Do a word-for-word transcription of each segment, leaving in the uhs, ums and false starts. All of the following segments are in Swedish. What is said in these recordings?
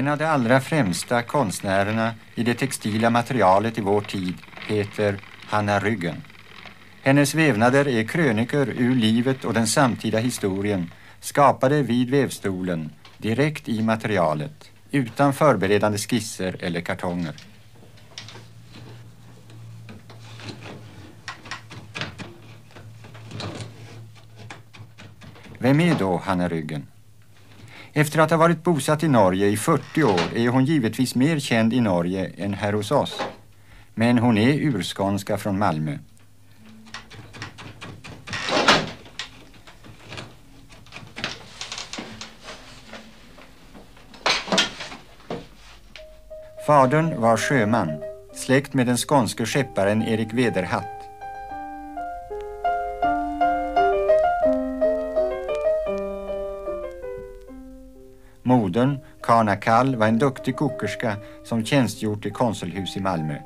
En av de allra främsta konstnärerna i det textila materialet i vår tid heter Hanna Ryggen. Hennes vävnader är krönikor ur livet och den samtida historien, skapade vid vävstolen, direkt i materialet, utan förberedande skisser eller kartonger. Vem är då Hanna Ryggen? Efter att ha varit bosatt i Norge i fyrtio år är hon givetvis mer känd i Norge än här hos oss. Men hon är urskånska från Malmö. Fadern var sjöman, släkt med den skånske skepparen Erik Vederhatt. Modern, Kana Kall, var en duktig kokerska som tjänstgjort i konsulhus i Malmö.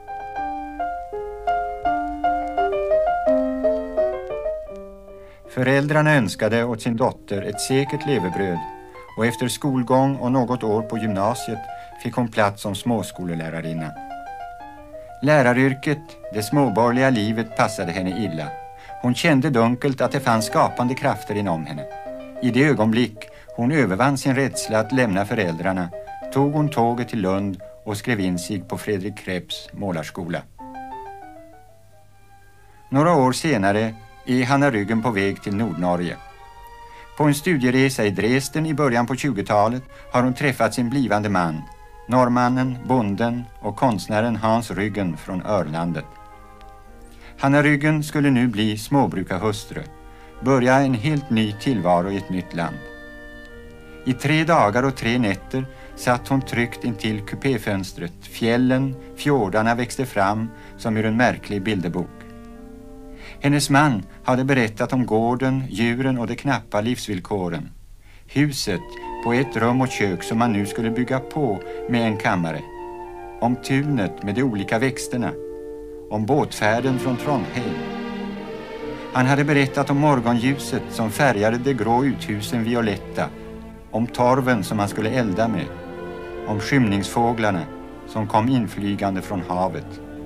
Föräldrarna önskade åt sin dotter ett säkert levebröd och efter skolgång och något år på gymnasiet fick hon plats som småskolelärarinna. Läraryrket, det småborgerliga livet, passade henne illa. Hon kände dunkelt att det fanns skapande krafter inom henne. I det ögonblick hon övervann sin rädsla att lämna föräldrarna tog hon tåget till Lund och skrev in sig på Fredrik Krepps målarskola. Några år senare är Hanna Ryggen på väg till Nordnorge. På en studieresa i Dresden i början på tjugotalet har hon träffat sin blivande man, norrmannen, bonden och konstnären Hans Ryggen från Örlandet. Hanna Ryggen skulle nu bli småbrukarhustru, börja en helt ny tillvaro i ett nytt land. I tre dagar och tre nätter satt hon tryckt intill kupéfönstret. Fjällen, fjordarna växte fram som ur en märklig bilderbok. Hennes man hade berättat om gården, djuren och de knappa livsvillkoren. Huset på ett rum och kök som man nu skulle bygga på med en kammare. Om tunet med de olika växterna. Om båtfärden från Trondheim. Han hade berättat om morgonljuset som färgade de grå uthusen violetta. Om torven som man skulle elda med. Om skymningsfåglarna som kom inflygande från havet.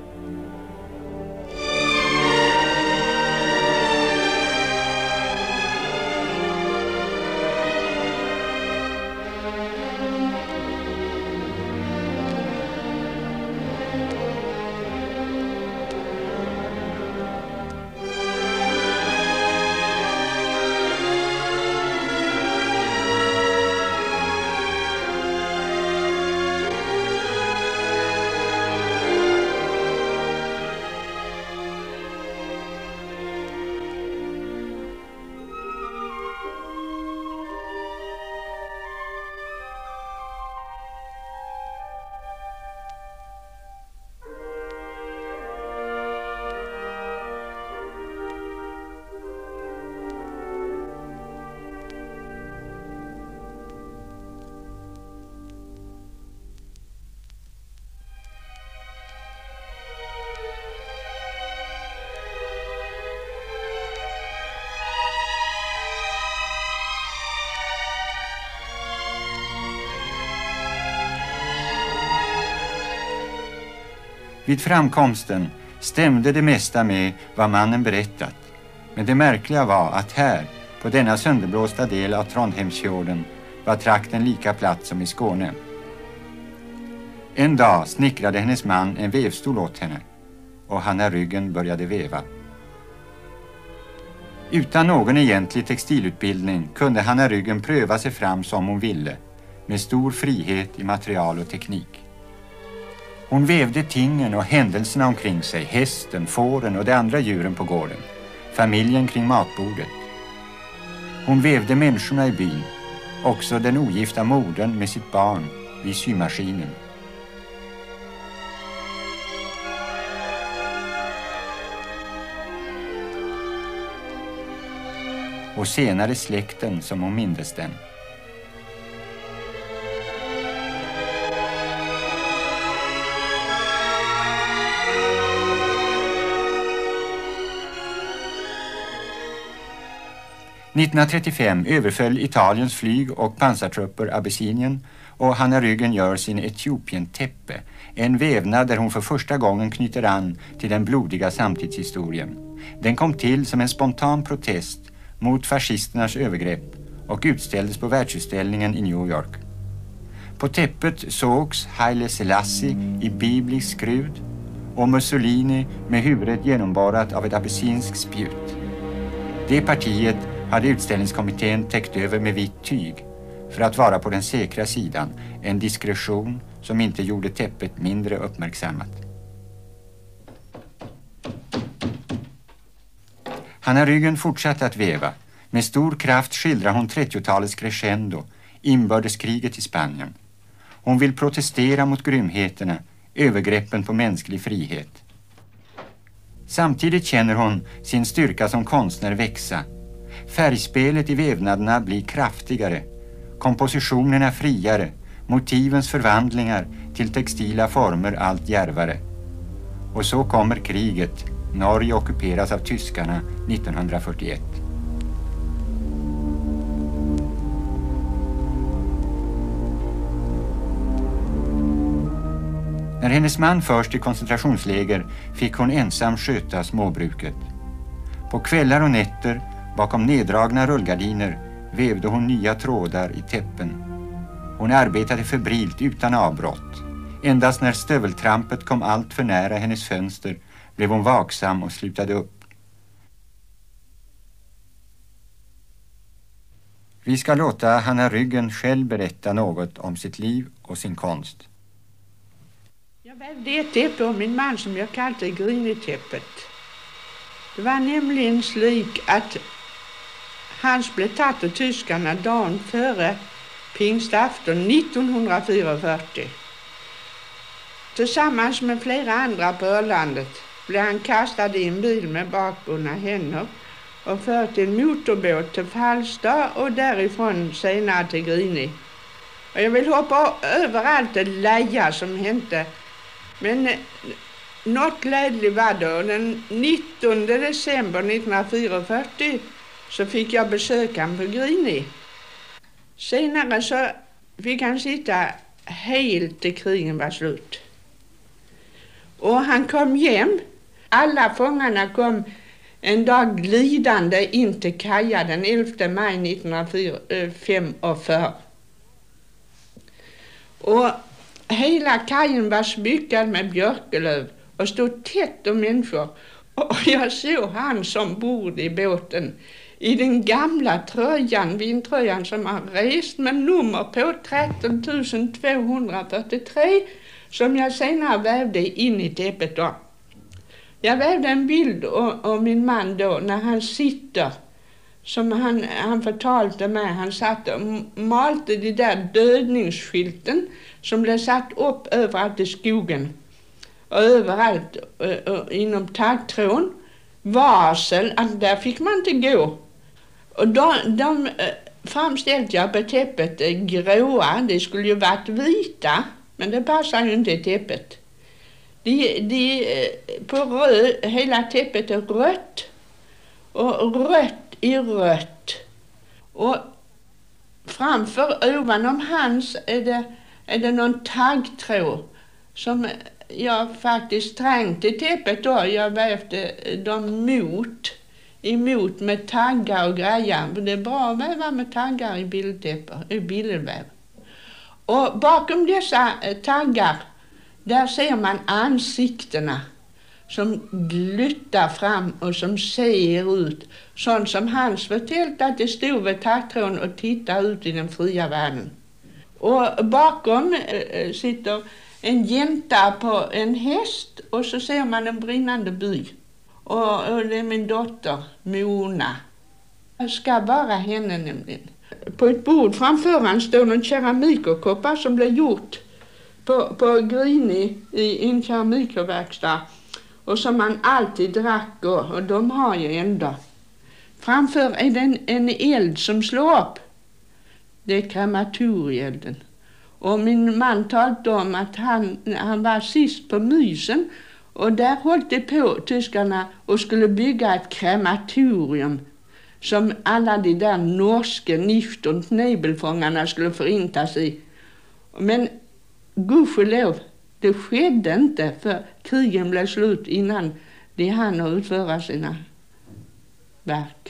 Vid framkomsten stämde det mesta med vad mannen berättat. Men det märkliga var att här, på denna sönderblåsta del av Trondheimsfjorden, var trakten lika platt som i Skåne. En dag snickrade hennes man en vävstol åt henne och Hanna Ryggen började väva. Utan någon egentlig textilutbildning kunde Hanna Ryggen pröva sig fram som hon ville, med stor frihet i material och teknik. Hon vävde tingen och händelserna omkring sig, hästen, fåren och de andra djuren på gården, familjen kring matbordet. Hon vävde människorna i byn, också den ogifta modern med sitt barn vid symaskinen. Och senare släkten som hon mindes den. nittonhundratrettiofem överföll Italiens flyg- och pansartrupper Abessinien och Hanna Ryggen gör sin Etiopien-täppe, en vävnad där hon för första gången knyter an till den blodiga samtidshistorien. Den kom till som en spontan protest mot fascisternas övergrepp och utställdes på världsutställningen i New York. På täppet sågs Haile Selassie i biblisk skrud och Mussolini med huvudet genomborrat av ett apelsinskt spjut. Det partiet hade utställningskommittén täckt över med vitt tyg för att vara på den säkra sidan, en diskretion som inte gjorde täppet mindre uppmärksammat. Hanna Ryggen fortsatte att väva. Med stor kraft skildrar hon trettiotalets crescendo, inbördeskriget i Spanien. Hon vill protestera mot grymheterna, övergreppen på mänsklig frihet. Samtidigt känner hon sin styrka som konstnär växa. Färgspelet i vävnaderna blir kraftigare, kompositionerna friare, motivens förvandlingar till textila former allt djärvare. Och så kommer kriget. Norge ockuperas av tyskarna nittonhundrafyrtioett. När hennes man förs till koncentrationsläger fick hon ensam sköta småbruket. På kvällar och nätter, bakom neddragna rullgardiner, vävde hon nya trådar i täppen. Hon arbetade febrilt utan avbrott. Endast när stöveltrampet kom allt för nära hennes fönster blev hon vaksam och slutade upp. Vi ska låta Hanna Ryggen själv berätta något om sitt liv och sin konst. Jag vävde ett täppe om min man som jag kallade Grini-täppet. Det var nämligen slik att hans blev tatt av tyskarna dagen före pingstafton nittonhundrafyrtio. Tillsammans med flera andra på Ölandet blev han kastad i en bil med bakbundna händer och förd till en motorbåt till Falstad och därifrån senare till Grini. Och jag vill hoppa över allt det läja som hände. Men något glädligt var det, och den nittonde december nittonhundrafyrtio så fick jag besöka honom på Grini. Senare så fick han sitta helt till krigen var slut. Och han kom hem. Alla fångarna kom en dag glidande in till Kaja den elfte maj nittonhundrafyrtiofem. Och hela kajen var smyckad med björkelöv och stod tätt om människor. Och jag såg han som bord i båten i den gamla tröjan, vindtröjan som har rest med nummer på tretton tusen tvåhundrafyrtiotre som jag senare vävde in i täppet då. Jag vävde en bild av min man då när han sitter, som han, han förtalte mig, han satt och malte de där dödningsskylten som blev satt upp överallt i skogen och överallt och, och inom taggtrån. Varsel, att där fick man inte gå. Och de, de framställde jag på täppet gråa, det skulle ju varit vita, men det passar ju inte i täppet. De, de, på röd, hela täppet är rött och rött i rött. Och framför ovanom hans är det, är det någon taggtråd som jag faktiskt trängde i täppet då. Jag vävde dem mot, emot med taggar och grejer. Det är bra att väva med taggar i bildtäpper, i bilderväv. Och bakom dessa taggar, där ser man ansiktena som gluttar fram och som ser ut. Sånt som Hans förtällt att det stod vid taggtråden och tittar ut i den fria världen. Och bakom äh, sitter en jänta på en häst och så ser man en brinnande by. Och, och det är min dotter Mona. Jag ska vara henne nämligen. På ett bord framför han står en keramikokoppar som blev gjort på, på Grini i en keramikverkstad och som man alltid drack och, och de har ju ändå. Framför är det en, en eld som slår upp. Det är krematorieelden. Och min man talade om att han, han var sist på Mysen och där höll det på tyskarna och skulle bygga ett krematorium som alla de där norska Nift- och Nebelfångarna skulle förintas i. Men gudskelov, det skedde inte för krigen blev slut innan de hann att utföra sina verk.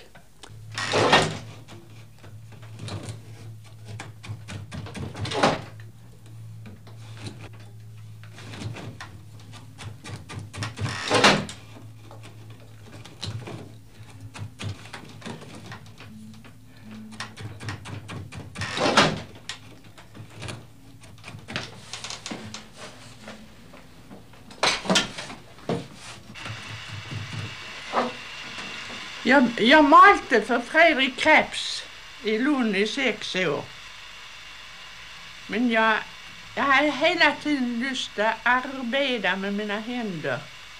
Jag, jag malte för Fredrik Krebs i Lund i sex år. Men jag, jag hade hela tiden lust att arbeta med mina händer.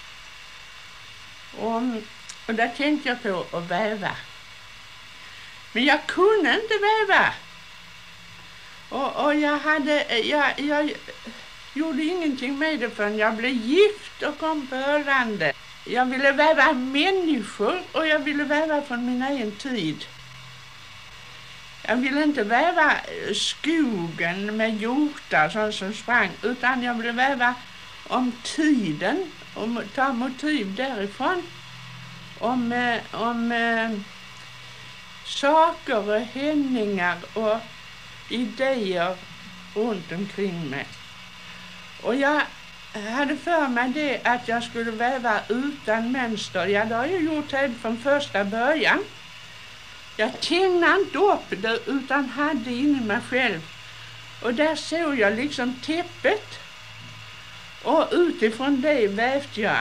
Och, och där tänkte jag på att väva. Men jag kunde inte väva. Och, och jag, hade, jag, jag gjorde ingenting med det förrän jag blev gift och kom på Öland. Jag ville väva människor och jag ville väva från min egen tid. Jag ville inte väva skogen med hjortar som, som sprang, utan jag ville väva om tiden och ta motiv därifrån. Om, eh, om eh, saker och händelser och idéer runt omkring mig. Och jag hade för mig det att jag skulle väva utan mönster. Ja, det har jag gjort det från första början. Jag tänkte inte upp det utan hade inne mig själv. Och där såg jag liksom täppet. Och utifrån det vävde jag.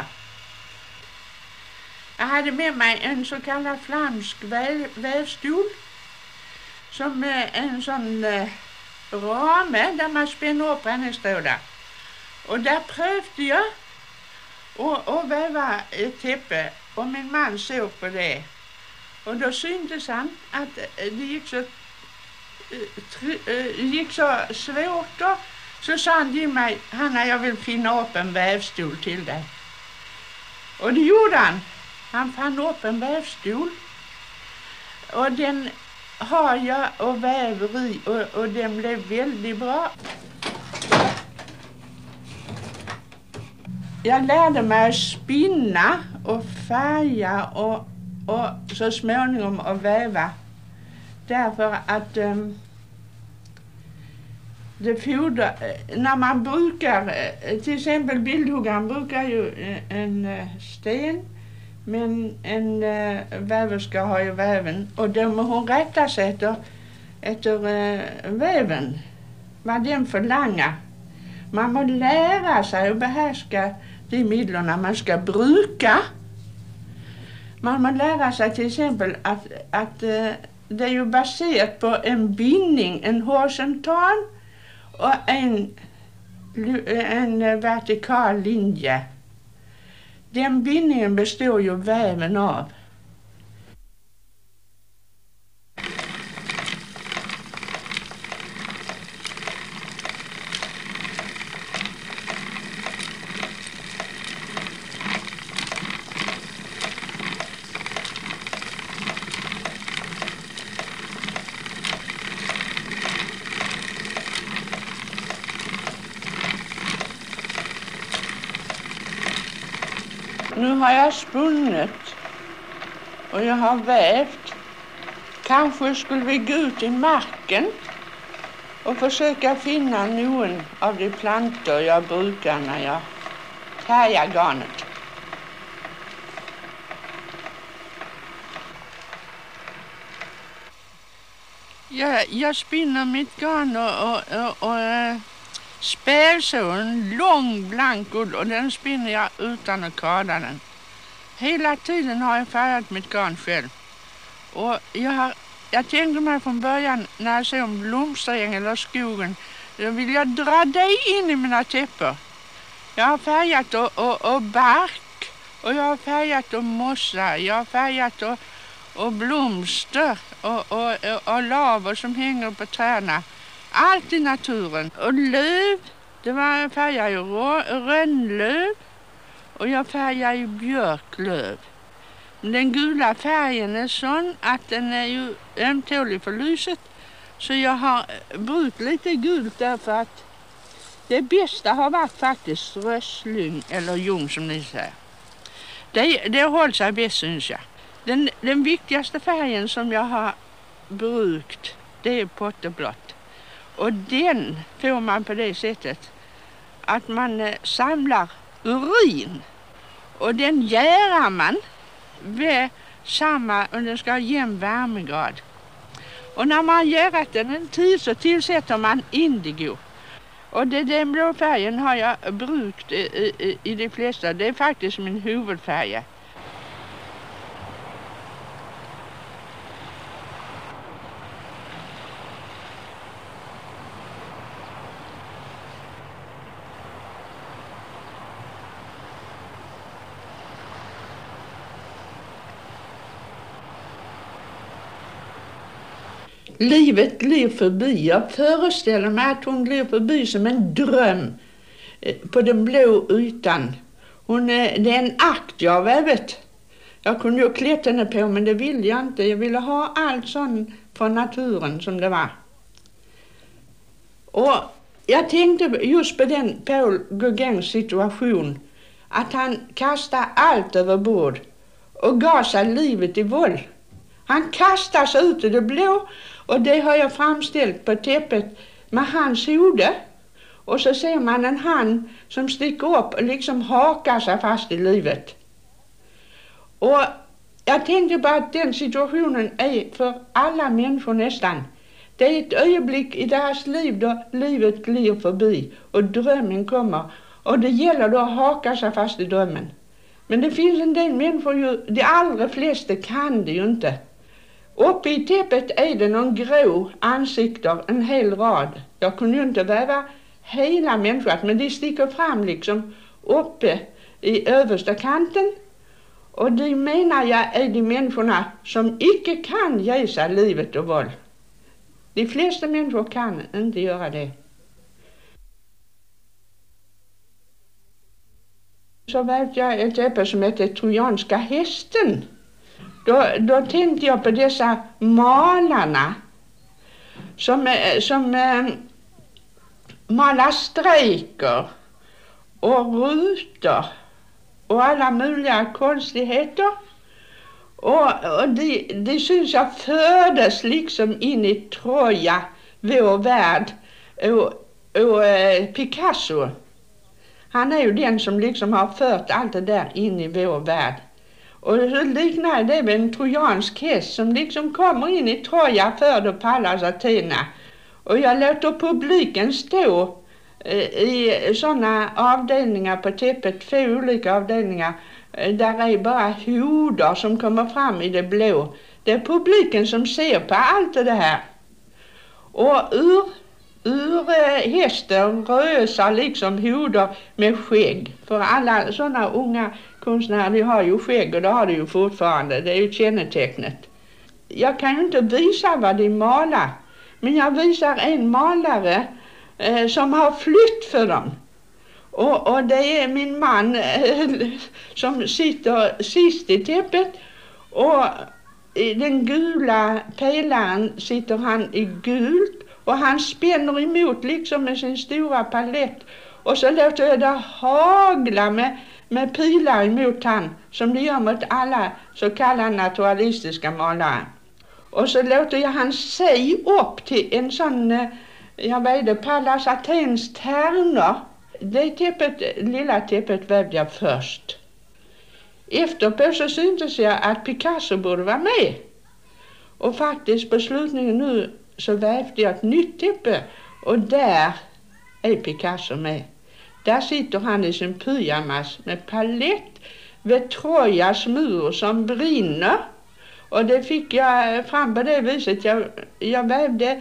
Jag hade med mig en så kallad flamsk väv, vävstol. Som en sån eh, rame där man spänner upp hennes trådar. Och där prövde jag och, och väva ett täppe och min man såg på det. Och då syntes han att det gick så, det gick så svårt då. Så sa han till mig, Hanna, jag vill finna upp en vävstol till dig. Och det gjorde han. Han fann upp en vävstol. Och den har jag och väver i och, och den blev väldigt bra. Jag lärde mig att spinna och färga och, och så småningom att väva. Därför att um, det fordrar, när man brukar, till exempel bildhuggaren brukar ju en, en sten, men en uh, väverska har ju väven och då må hon rätta sig efter, efter uh, väven, vad den förlangar. Man må lära sig att behärska de midlerna man ska bruka. Man må lära sig till exempel att, att uh, det är ju baserat på en bindning, en horisontal och en, en vertikal linje. Den bindningen består ju väven av. Nu har jag spunnit och jag har vävt. Kanske skulle vi gå ut i marken och försöka finna någon av de plantor jag brukar när jag färgar garnet. Jag, jag spinner mitt garn och, och, och, och äh, spär så en lång blank ull och den spinner jag utan att kada den. Hela tiden har jag färgat mitt garn själv. Och jag, har, jag tänkte mig från början när jag ser om blomsträng eller skogen, då vill jag dra det in i mina täpper. Jag har färgat och, och, och bark och jag har färgat och mossa, jag har färgat och, och blomster och, och, och, och lavar som hänger på träna. Allt i naturen. Och löv, det var jag färgade ju rönnlöv och jag färgade ju björklöv. Den gula färgen är sån att den är ju ömtålig för lyset. Så jag har brutit lite gult därför att Det bästa har varit faktiskt rösslyng eller ljung som ni säger. Det, det håller sig bäst, syns jag. Den, den viktigaste färgen som jag har brukt, det är potteblått. Och den får man på det sättet att man eh, samlar urin. Och den järar man vid samma, och den ska ha jämn värmegrad. Och när man järat den en tid så tillsätter man indigo. Och det, den blå färgen har jag brukt i, i, i de flesta. Det är faktiskt min huvudfärg. Livet glir förbi. Jag föreställer mig att hon glir förbi som en dröm på den blå ytan. Hon är, det är en akt jag vävet. Jag kunde ju klätt henne på, men det ville jag inte. Jag ville ha allt sånt från naturen som det var. Och jag tänkte just på den Paul Gauguins situation. Att han kastade allt över bord och gav sig livet i våld. Han kastar sig ut i det blå, och det har jag framställt på täppet med hans hode. Och så ser man en hand som sticker upp och liksom hakar sig fast i livet. Och jag tänkte bara att den situationen är för alla människor nästan. Det är ett ögonblick i deras liv då livet glir förbi och drömmen kommer. Och det gäller då att haka sig fast i drömmen. Men det finns en del människor, ju, de allra flesta kan det ju inte. Uppe i täppet är det någon grå ansikter, en hel rad. Jag kunde ju inte väva hela människan, men de sticker fram liksom uppe i översta kanten. Och de menar jag är de människorna som icke kan ge sig livet och våld. De flesta människor kan inte göra det. Så vävde jag ett täppe som heter Trojanska hästen. Då, då tänkte jag på dessa malarna som, som eh, malar strejker och rutor och alla möjliga konstigheter. Och, och de, de syns jag föddes liksom in i Troja, vår värld. Och, och eh, Picasso, han är ju den som liksom har fört allt det där in i vår värld. Och så liknar det med en trojansk häst som liksom kommer in i Troja för att Pallas Athena. Och jag låter publiken stå eh, i sådana avdelningar på täppet, två olika avdelningar, eh, där är bara hodar som kommer fram i det blå. Det är publiken som ser på allt det här. Och ur, ur eh, hästen rösar liksom hodar med skägg. För alla sådana unga konstnärer, de har ju skägg, och det har de ju fortfarande. Det är ju kännetecknet. Jag kan ju inte visa vad de malar, men jag visar en malare eh, som har flytt för dem. Och, och det är min man eh, som sitter sist i täppet, och i den gula pelaren sitter han i gult, och han spänner emot liksom med sin stora palett, och så låter jag det hagla med med pilar emot han, som det gör mot alla så kallade naturalistiska malare. Och så låter jag han se upp till en sån, jag vet, Pallas Athens tärnor. Det täppet, lilla täppet vävde jag först. Efterpå så syntes jag att Picasso borde vara med. Och faktiskt på slutningen nu så vävde jag ett nytt täppe, och där är Picasso med. Där sitter han i sin pyjamas med palett vid Trojas mur som brinner. Och det fick jag fram på det viset. Jag, jag vävde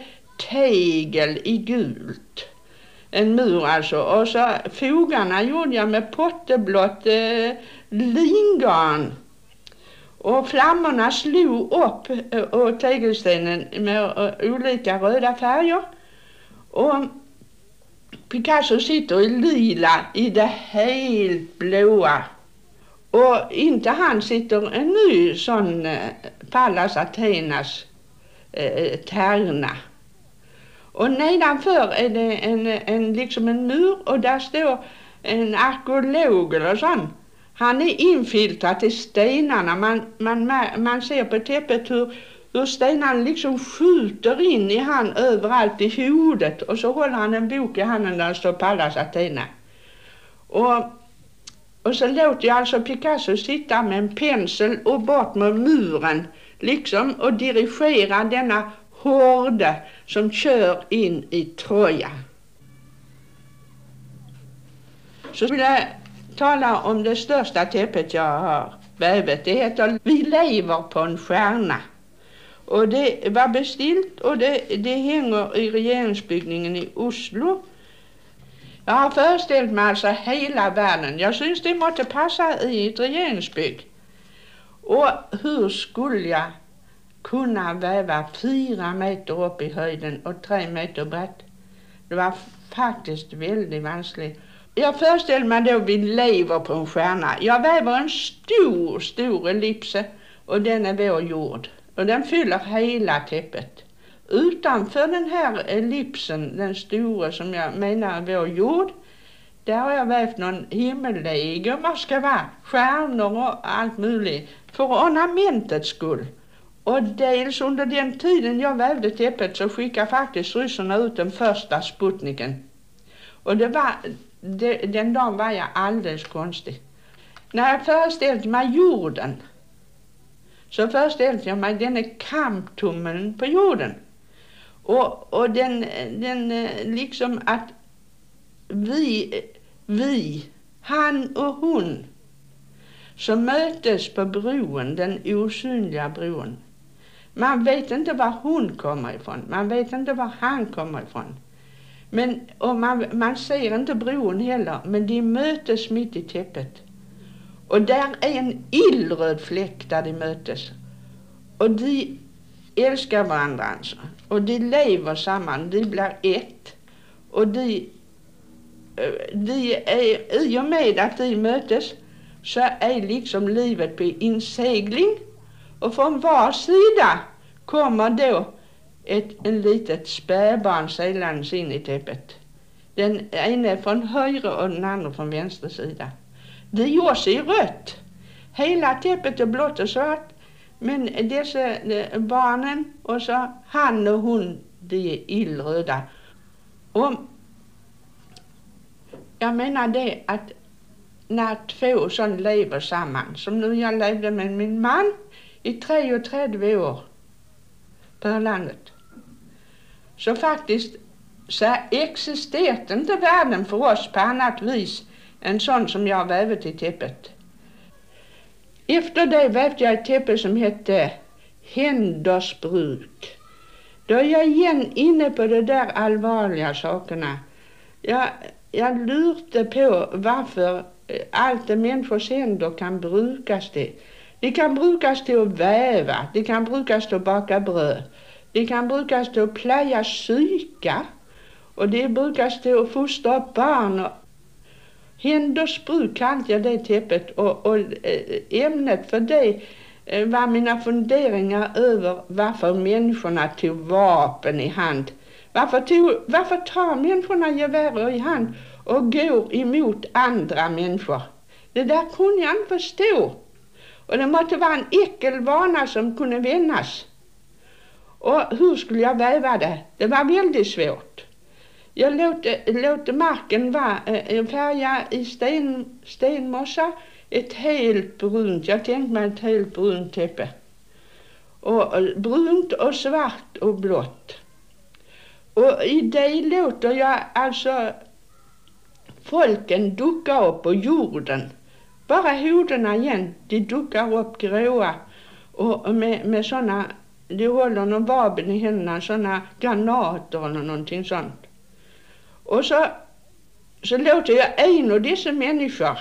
tegel i gult. En mur alltså. Och så fogarna gjorde jag med potteblått eh, lingarn. Och flammorna slog upp eh, och tegelstenen med eh, olika röda färger. Och Picasso sitter i lila i det helt blåa. Och inte han sitter en ny sån eh, Pallas Athenas eh, tärna. Och nedanför är det en, en, liksom en mur och där står en arkeolog eller sån. Han är infiltrat i stenarna. Man, man, man ser på täppet hur, hur stenarna liksom skjuter in i han överallt i huvudet. Och så håller han en bok i handen där det står Pallas Athena. Och, och så låter jag alltså Picasso sitta med en pensel och bort med muren. Liksom och dirigera denna horde som kör in i Troja. Så vill jag tala om det största täppet jag har vävet. Det heter Vi lever på en stjärna. Och det var bestilt och det, det hänger i regeringsbyggningen i Oslo. Jag har föreställt mig alltså hela världen. Jag syns det måste passa i ett regeringsbygg. Och hur skulle jag kunna väva fyra meter upp i höjden och tre meter brett? Det var faktiskt väldigt vanskligt. Jag föreställer mig då vi lever på en stjärna. Jag väver en stor, stor ellipse och den är vår jord. Och den fyller hela täppet. Utanför den här ellipsen, den stora som jag menar är vår jord, där har jag vävt någon himmelläge, vad ska vara, stjärnor och allt möjligt, för ornamentets skull. Och dels under den tiden jag vävde täppet så skickade faktiskt ryssarna ut den första Sputniken. Och det var, det, den dagen var jag alldeles konstig. När jag föreställde mig jorden så föreställde jag mig den är kamptummen på jorden. Och, och den, den liksom att vi, vi, han och hon som mötes på bron, den osynliga bron. Man vet inte var hon kommer ifrån, man vet inte var han kommer ifrån. Men, och man, man ser inte bron heller, men de mötes mitt i täppet. Och där är en illröd fläck där de mötes. Och de älskar varandra alltså. Och de lever samman, de blir ett. Och de, de är, i och med att de mötes så är liksom livet på insegling. Och från var sida kommer då ett en litet spädbarn seglandes in i täppet. Den ena från höger och den andra från vänster sida. Det görs i rött. Hela täppet är blått och svart. Men dessa barnen och så han och hon, de är illröda. Och jag menar det att när två som lever samman, som nu jag levde med min man i trettio år på landet, så faktiskt så existerar inte världen för oss på annat vis än sån som jag vävt i täppet. Efter det vävde jag ett täppe som hette Händers bruk. Då är jag igen inne på de där allvarliga sakerna. Jag, jag lurte på varför allt det människors händer kan brukas till. De kan brukas till att väva, de kan brukas till att baka bröd, de kan brukas till att plöja syka och det brukas till att fostra upp barn. Och Händers bruk kallade jag det täppet och, och ämnet för det var mina funderingar över varför människorna tog vapen i hand. Varför, tog, varför tar människorna gevär i hand och går emot andra människor? Det där kunde jag inte förstå. Och det måste vara en äckelvana som kunde vändas. Och hur skulle jag väva det? Det var väldigt svårt. Jag låter, låter marken vara en färga i sten, stenmossa, ett helt brunt, jag tänkte mig ett helt brunt täppe. Och brunt och svart och blått. Och i det låter jag alltså folken ducka upp på jorden. Bara hodarna igen, de duckar upp gråa och med, med sådana, de håller någon vapen i händerna, sådana granater eller någonting sånt. Och så, så låter jag en av dessa människor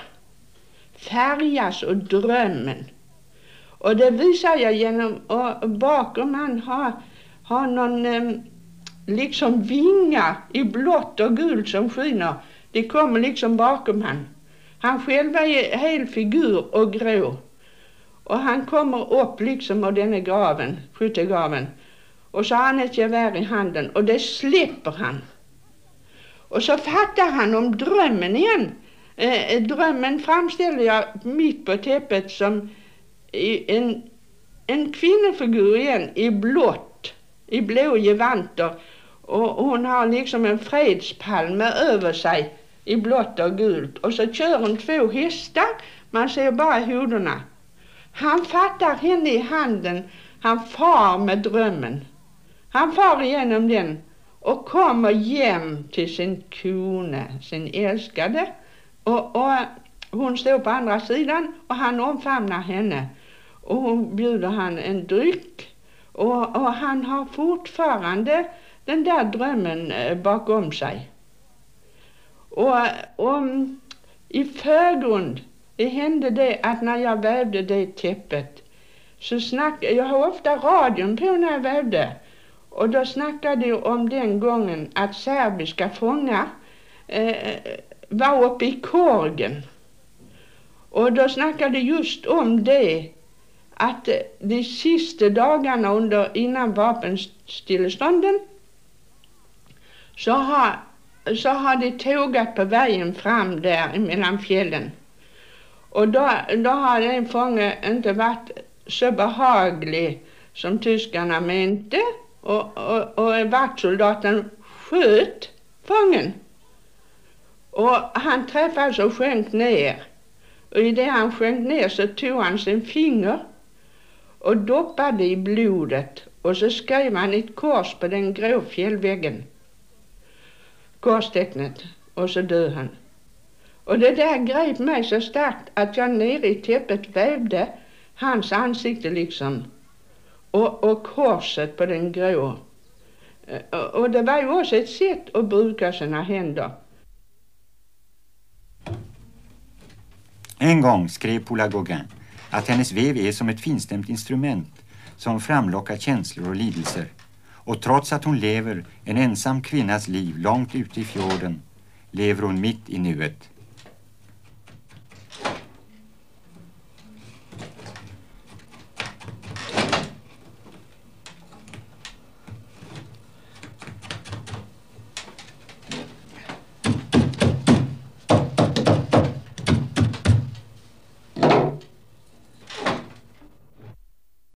färgas och drömmen. Och det visar jag genom att bakom han har, har någon eh, liksom vingar i blått och gult som skiner. Det kommer liksom bakom han. Han själv är hel figur och grå. Och han kommer upp liksom av denna graven, skyttegraven. och så har han ett gevär i handen och det släpper han. Och så fattar han om drömmen igen. Eh, drömmen framställer jag mitt på täppet som en, en kvinnofigur igen i blått, i blå gevanter. Och hon har liksom en fredspalme över sig i blått och gult. Och så kör hon två hästar, man ser bara hodarna. Han fattar henne i handen, han far med drömmen. Han far igenom den och kommer hem till sin kone, sin älskade. Och, och hon står på andra sidan och han omfamnar henne. Och hon bjuder han en dryck. Och, och han har fortfarande den där drömmen bakom sig. Och, och i förgrund det hände det att när jag vävde det täppet så snackade jag har ofta radion på när jag vävde. Och då snackade jag om den gången att serbiska fångar eh, var uppe i Korgen. Och då snackade just om det att de sista dagarna under, innan vapenstillestånden så har, så har de tågat på vägen fram där mellan fjällen. Och då, då har en fånge inte varit så behaglig som tyskarna mente. Och, och, och vaktsoldaten sköt fången. Och han träffades och sjönk ner. Och i det han sjönk ner så tog han sin finger och doppade i blodet. Och så skrev han ett kors på den grå fjällväggen. Korstecknet. Och så död han. Och det där grep mig så starkt att jag nere i täppet vävde hans ansikte liksom. Och, och korset på den grå. Och, och det var ju också ett sätt att bruka sina händer. En gång skrev Paula Gauguin att hennes väv är som ett finstämt instrument som framlockar känslor och lidelser. Och trots att hon lever en ensam kvinnas liv långt ute i fjorden lever hon mitt i nuet.